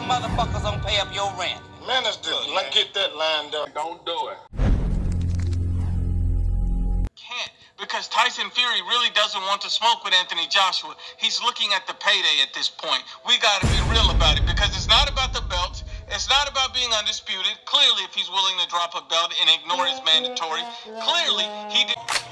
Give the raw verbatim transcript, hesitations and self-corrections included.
motherfuckers don't pay up your rent. Minister, let's get that lined up. Don't do it. Can't, because Tyson Fury really doesn't want to smoke with Anthony Joshua. He's looking at the payday at this point. We got to be real about it, because it's not about the belts. It's not about being undisputed. Clearly, if he's willing to drop a belt and ignore his mandatory, clearly he did.